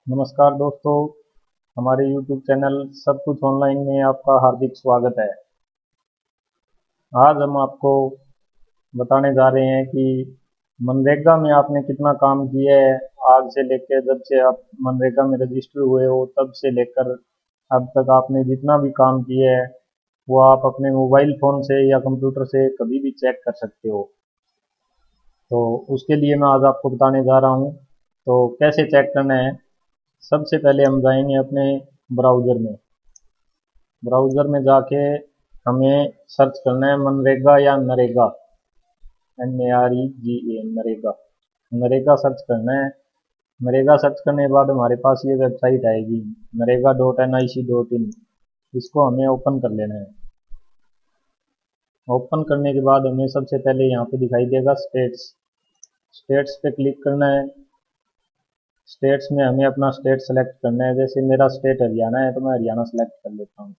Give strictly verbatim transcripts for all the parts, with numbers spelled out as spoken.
नमस्कार दोस्तों, हमारे यूट्यूब चैनल सब कुछ ऑनलाइन में आपका हार्दिक स्वागत है। आज हम आपको बताने जा रहे हैं कि मनरेगा में आपने कितना काम किया है। आज से लेकर जब से आप मनरेगा में रजिस्टर हुए हो तब से लेकर अब तक आपने जितना भी काम किया है वो आप अपने मोबाइल फ़ोन से या कंप्यूटर से कभी भी चेक कर सकते हो। तो उसके लिए मैं आज आपको बताने जा रहा हूँ। तो कैसे चेक करना है, सबसे पहले हम जाएंगे अपने ब्राउज़र में। ब्राउज़र में जाके हमें सर्च करना है मनरेगा या NREGA, N A R E G A, NREGA. NREGA search करना है। नरेगा सर्च करने के बाद हमारे पास ये वेबसाइट आएगी, NREGA dot N I C dot in. इसको हमें ओपन कर लेना है। ओपन करने के बाद हमें सबसे पहले यहाँ पे दिखाई देगा स्टेट्स। स्टेट्स पे क्लिक करना है। स्टेट्स में हमें अपना स्टेट सेलेक्ट करना है। जैसे मेरा स्टेट हरियाणा है तो मैं हरियाणा सेलेक्ट कर लेता हूँ।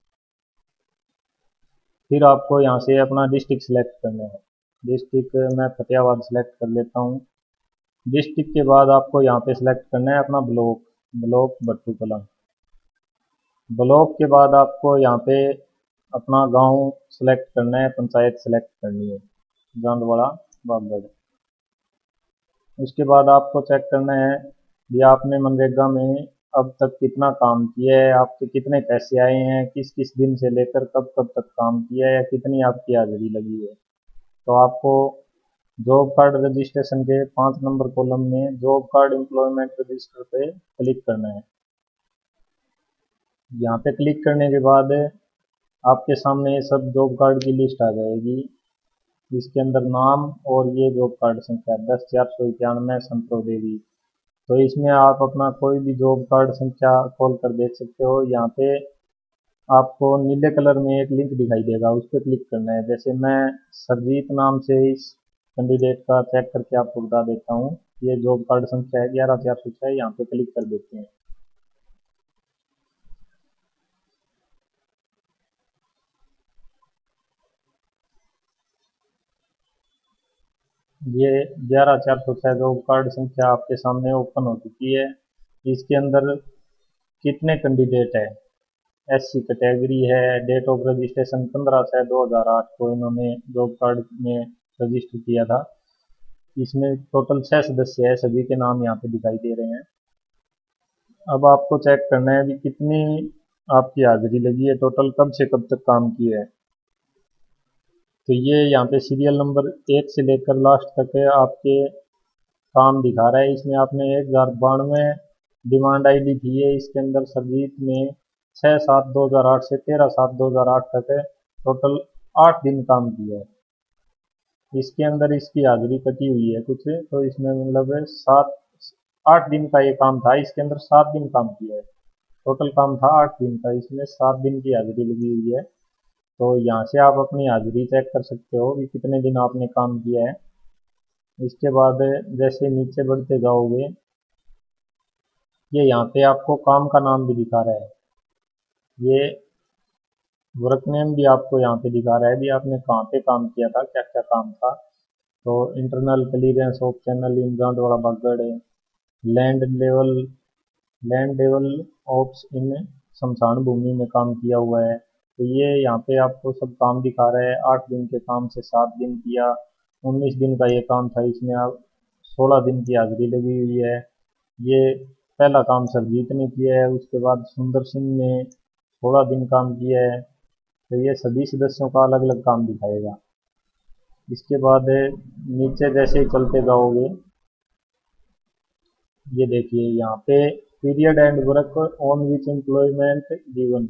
फिर आपको यहाँ से अपना डिस्ट्रिक्ट सेलेक्ट करना है। डिस्ट्रिक्ट मैं फतेहाबाद सेलेक्ट कर लेता हूँ। डिस्ट्रिक्ट के बाद आपको यहाँ पे सिलेक्ट करना है अपना block. Block Bhattu Kalan. Block के बाद आपको यहाँ पे अपना गांव सेलेक्ट करना है, पंचायत सेलेक्ट करनी है, जांदवाड़ा बागड़। उसके बाद आपको चेक करना है कि आपने मनरेगा में अब तक कितना काम किया है, आपके कितने पैसे आए हैं, किस किस दिन से लेकर कब कब तक काम किया है, या कितनी आपकी हाजिरी लगी है। तो आपको जॉब कार्ड रजिस्ट्रेशन के पाँच नंबर कॉलम में जॉब कार्ड एम्प्लॉयमेंट रजिस्टर पे क्लिक करना है। यहाँ पे क्लिक करने के बाद आपके सामने ये सब जॉब कार्ड की लिस्ट आ जाएगी। इसके अंदर नाम और ये जॉब कार्ड संख्या दस चार सौ इक्यानवे संतोष देवी। तो इसमें आप अपना कोई भी जॉब कार्ड संख्या खोल कर देख सकते हो। यहाँ पे आपको नीले कलर में एक लिंक दिखाई देगा, उस पर क्लिक करना है। जैसे मैं सरजीत नाम से इस कैंडिडेट का चेक करके आपको बता देता हूँ। ये जॉब कार्ड संख्या है ग्यारह चार सौ छः, यहाँ पे क्लिक कर देते हैं। ये ग्यारह चार सौ छः जॉब कार्ड संख्या आपके सामने ओपन हो चुकी है। इसके अंदर कितने कैंडिडेट है, एससी कैटेगरी है, डेट ऑफ रजिस्ट्रेशन पंद्रह छः दो हज़ार आठ को इन्होंने जॉब कार्ड में रजिस्टर किया था। इसमें टोटल छः सदस्य है, सभी के नाम यहाँ पे दिखाई दे रहे हैं। अब आपको चेक करना है कि कितनी आपकी हाजिरी लगी है, टोटल कब से कब तक काम किया है। तो ये यहाँ पे सीरियल नंबर एक से लेकर लास्ट तक है आपके काम दिखा रहा है। इसमें आपने एक हजार बानवे डिमांड आई डी दी है। इसके अंदर सरजीत ने छः सात दो हज़ार आठ से तेरह सात दो हज़ार आठ तक है, टोटल आठ दिन काम किया है। इसके अंदर इसकी हाजिरी कटी हुई है कुछ, तो इसमें मतलब है सात आठ दिन का ये काम था, इसके अंदर सात दिन काम किया है। टोटल काम था आठ दिन का, इसमें सात दिन की हाजिरी लगी हुई है। तो यहाँ से आप अपनी हाजिरी चेक कर सकते हो कि कितने दिन आपने काम किया है। इसके बाद जैसे नीचे बढ़ते जाओगे, ये यहाँ पे आपको काम का नाम भी दिखा रहा है। ये वर्क नेम भी आपको यहाँ पे दिखा रहा है भी आपने कहाँ पे काम किया था, क्या क्या काम था। तो internal clearance of channel in Jandwara Bagad, land level land level ops in शमशान भूमि में काम किया हुआ है। तो ये यहाँ पे आपको सब काम दिखा रहा है। आठ दिन के काम से सात दिन किया, उन्नीस दिन का ये काम था, इसमें आप सोलह दिन की हाजिरी लगी हुई है। ये पहला काम सरजीत ने किया है, उसके बाद सुंदर सिंह ने सोलह दिन काम किया है। तो ये सभी सदस्यों का अलग अलग काम दिखाएगा। इसके बाद नीचे जैसे ही चलते जाओगे, ये देखिए यहाँ पे period and work on which employment given,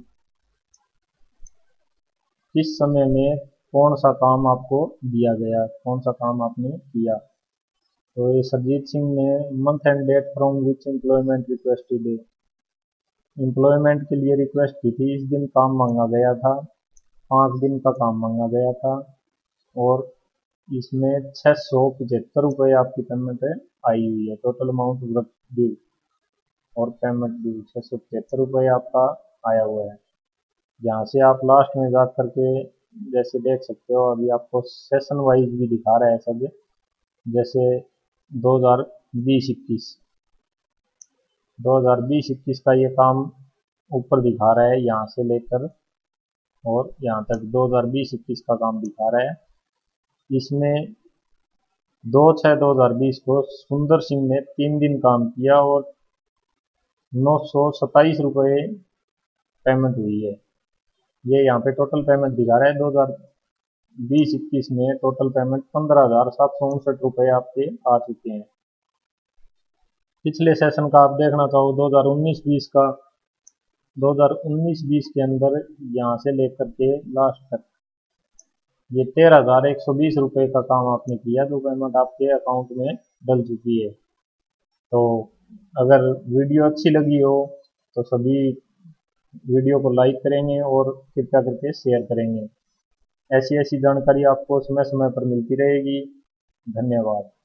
किस समय में कौन सा काम आपको दिया गया, कौन सा काम आपने किया। तो ये सरजीत सिंह ने month and date from which employment requested, employment के लिए रिक्वेस्ट की थी, इस दिन काम मांगा गया था, पाँच दिन का काम मांगा गया था। और इसमें छः सौ पचहत्तर रुपये आपकी पेमेंट आई हुई है। टोटल अमाउंट वर्क ड्यू और पेमेंट ड्यू छः सौ पचहत्तर रुपये आपका आया हुआ है। यहाँ से आप लास्ट में जा करके जैसे देख सकते हो, अभी आपको सेशन वाइज भी दिखा रहा है सब। जैसे दो हज़ार बीस इक्कीस दो हज़ार बीस इक्कीस का ये काम ऊपर दिखा रहा है, यहाँ से लेकर और यहाँ तक दो हज़ार बीस इक्कीस का काम दिखा रहा है। इसमें दो छः दो हज़ार बीस को सुंदर सिंह ने तीन दिन काम किया और नौ सौ सत्ताईस रुपये पेमेंट हुई है। ये यहाँ पे टोटल पेमेंट दिखा रहा है। दो हज़ार बीस इक्कीस में टोटल पेमेंट पंद्रह हजार सात सौ उनसठ रुपये आपके आ चुके हैं। पिछले सेशन का आप देखना चाहो दो हज़ार उन्नीस बीस का, दो हज़ार उन्नीस बीस के अंदर यहाँ से लेकर के लास्ट तक ये तेरह हजार एक सौ बीस रुपये का काम आपने किया, जो पेमेंट आपके अकाउंट में डल चुकी है। तो अगर वीडियो अच्छी लगी हो तो सभी वीडियो को लाइक करेंगे और कृपया करके शेयर करेंगे। ऐसी ऐसी जानकारी आपको समय समय पर मिलती रहेगी। धन्यवाद।